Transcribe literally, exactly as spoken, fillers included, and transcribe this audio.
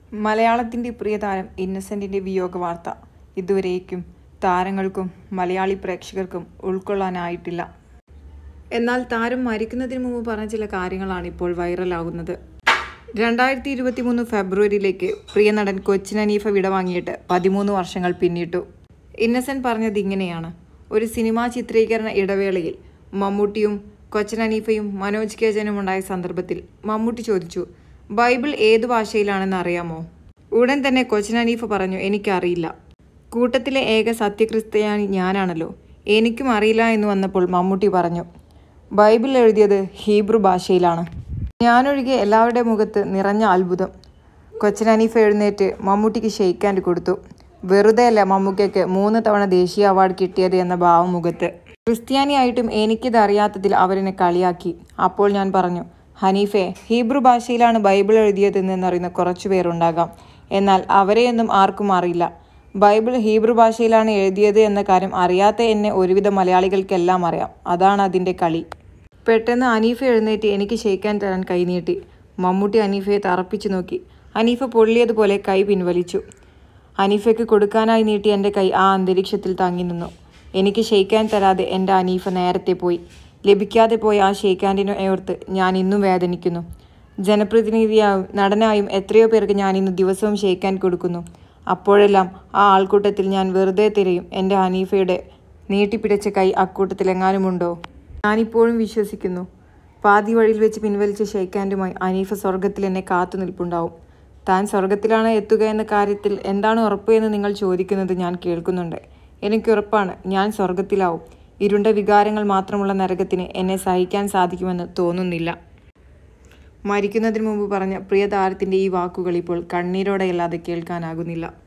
മലയാളത്തിൻ്റെ പ്രിയ താരം ഇന്നസെൻറ്റിൻ്റെ വിയോഗ വാർത്ത ഇതുവരേക്കും താരങ്ങൾക്കും മലയാളി പ്രേക്ഷകർക്കും ഉൾക്കൊള്ളാനായിട്ടില്ല. എന്നാൽ താരം മരിക്കുന്നതിന് മുമ്പ് പറഞ്ഞ ചില കാര്യങ്ങളാണ് ഇപ്പോൾ വൈറലാകുന്നത്. രണ്ടായിരത്തി ഇരുപത്തി മൂന്ന് ഫെബ്രുവരിയിലേക്ക് പ്രിയ നടൻ കൊച്ചിൻ ഹനീഫ വിടവാങ്ങിയിട്ട് പതിമൂന്ന് വർഷങ്ങൾ പിന്നിട്ടു. ഇന്നസെൻറ്റ് പറഞ്ഞത് ഇങ്ങനെയാണ്: ഒരു സിനിമാ ചിത്രീകരണ ഇടവേളയിൽ മമ്മൂട്ടിയും കൊച്ചിൻ ഹനീഫയും മനോജ് കെ ജനും ഉണ്ടായ സന്ദർഭത്തിൽ മമ്മൂട്ടി ചോദിച്ചു, ബൈബിൾ ഏതു ഭാഷയിലാണെന്ന് അറിയാമോ? ഉടൻ തന്നെ കൊച്ചിൻ ഹനീഫ പറഞ്ഞു, എനിക്കറിയില്ല. കൂട്ടത്തിലെ ഏക സത്യക്രിസ്ത്യാനി ഞാനാണല്ലോ, എനിക്കും അറിയില്ല എന്ന് വന്നപ്പോൾ മമ്മൂട്ടി പറഞ്ഞു, ബൈബിൾ എഴുതിയത് ഹീബ്രു ഭാഷയിലാണ്. ഞാനൊഴികെ എല്ലാവരുടെ മുഖത്ത് നിറഞ്ഞ അത്ഭുതം. കൊച്ചിൻ ഹനീഫ എഴുന്നേറ്റ് മമ്മൂട്ടിക്ക് ഷെയ്ക്ക് ഹാൻഡ് കൊടുത്തു. വെറുതെയല്ല മമ്മൂക്കയ്ക്ക് മൂന്ന് തവണ ദേശീയ അവാർഡ് കിട്ടിയത് എന്ന ഭാവം മുഖത്ത്. ക്രിസ്ത്യാനിയായിട്ടും എനിക്കിത് അറിയാത്തതിൽ അവരെന്നെ കളിയാക്കി. അപ്പോൾ ഞാൻ പറഞ്ഞു, ഹനീഫെ, ഹീബ്രു ഭാഷയിലാണ് ബൈബിൾ എഴുതിയതെന്നറിയുന്ന കുറച്ചു പേരുണ്ടാകാം, എന്നാൽ അവരെയൊന്നും ആർക്കും അറിയില്ല. ബൈബിൾ ഹീബ്രു ഭാഷയിലാണ് എഴുതിയത് എന്ന കാര്യം അറിയാത്ത എന്നെ ഒരുവിധ മലയാളികൾക്കെല്ലാം അറിയാം. അതാണ് അതിൻ്റെ കളി. പെട്ടെന്ന് ഹനീഫ എഴുന്നേറ്റ് എനിക്ക് ഷെയ്ക്ക് ഹാൻഡ് തരാൻ കൈ നീട്ടി. മമ്മൂട്ടി ഹനീഫയെ തറപ്പിച്ചു നോക്കി. ഹനീഫ പൊള്ളിയതുപോലെ കൈ പിൻവലിച്ചു. ഹനീഫയ്ക്ക് കൊടുക്കാനായി നീട്ടി എൻ്റെ കൈ ആ അന്തരീക്ഷത്തിൽ തങ്ങി നിന്നു. എനിക്ക് ഷെയ്ക്ക് ഹാൻഡ് തരാതെ എൻ്റെ ഹനീഫ നേരത്തെ പോയി. ലഭിക്കാതെ പോയ ആ ഷെയ്ക്ക് ഹാൻഡിനെ ഓർത്ത് ഞാൻ ഇന്നും വേദനിക്കുന്നു. ജനപ്രതിനിധിയായും നടനായും എത്രയോ പേർക്ക് ഞാൻ ഇന്ന് ദിവസവും ഷെയ്ക്ക് ഹാൻഡ് കൊടുക്കുന്നു. അപ്പോഴെല്ലാം ആ ആൾക്കൂട്ടത്തിൽ ഞാൻ വെറുതെ തിരയും എൻ്റെ ഹനീഫയുടെ നീട്ടിപ്പിടിച്ച കൈ അക്കൂട്ടത്തിലെങ്ങാനുമുണ്ടോ? ഞാനിപ്പോഴും വിശ്വസിക്കുന്നു, പാതി വഴിയിൽ വെച്ച് പിൻവലിച്ച ഷെയ്ക്ക് ഹാൻഡുമായി ഹനീഫ സ്വർഗത്തിൽ എന്നെ കാത്തു നിൽപ്പുണ്ടാവും. താൻ സ്വർഗത്തിലാണ് എത്തുക എന്ന കാര്യത്തിൽ എന്താണ് ഉറപ്പ് എന്ന് നിങ്ങൾ ചോദിക്കുന്നത് ഞാൻ കേൾക്കുന്നുണ്ട്. എനിക്കുറപ്പാണ്, ഞാൻ സ്വർഗത്തിലാവും. ഇരുണ്ട വികാരങ്ങൾ മാത്രമുള്ള നരകത്തിന് എന്നെ സഹിക്കാൻ സാധിക്കുമെന്ന് തോന്നുന്നില്ല. മരിക്കുന്നതിന് മുമ്പ് പറഞ്ഞ പ്രിയ താരത്തിൻ്റെ ഈ വാക്കുകൾ ഇപ്പോൾ കണ്ണീരോടെയല്ലാതെ കേൾക്കാനാകുന്നില്ല.